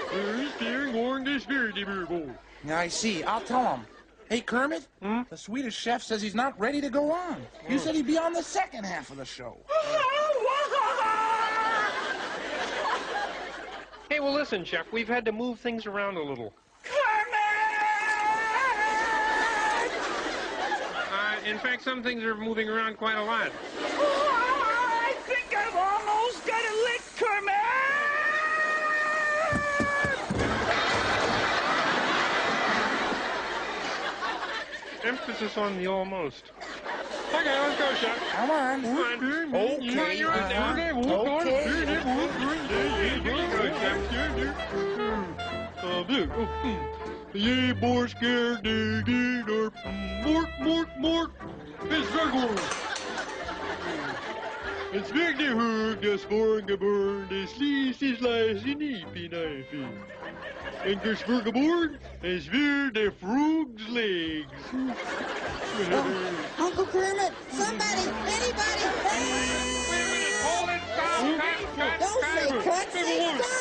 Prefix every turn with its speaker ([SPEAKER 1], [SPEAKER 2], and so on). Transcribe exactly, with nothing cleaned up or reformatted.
[SPEAKER 1] Yeah, I see. I'll tell him. Hey, Kermit,
[SPEAKER 2] Hmm?
[SPEAKER 1] the Swedish chef says he's not ready to go on. You
[SPEAKER 2] Hmm.
[SPEAKER 1] said he'd be on the second half of the show.
[SPEAKER 2] Hey, well, listen, Chef, we've had to move things around a little. Uh, in fact, some things are moving around quite a lot.
[SPEAKER 3] Oh, I think I've almost got it licked, Kermit!
[SPEAKER 2] Emphasis on the almost. Okay, let's go, Chef.
[SPEAKER 1] Come on.
[SPEAKER 2] Come on.
[SPEAKER 1] Okay.
[SPEAKER 2] You're right now.
[SPEAKER 1] Uh-huh.
[SPEAKER 2] Yay, more scared, dig, dig, or mort, mort, mort. It's Virgo. It's big the hoog, the sporn, the burn, the sleaze, the slice, the neepy knifey. And the spurgaboard is vir the frog's legs.
[SPEAKER 4] Oh, Uncle Kermit, somebody, anybody, hey!
[SPEAKER 2] Wait a minute, hold it, stop, cut, cut,
[SPEAKER 4] Don't
[SPEAKER 2] cut.
[SPEAKER 4] say cut, say stop!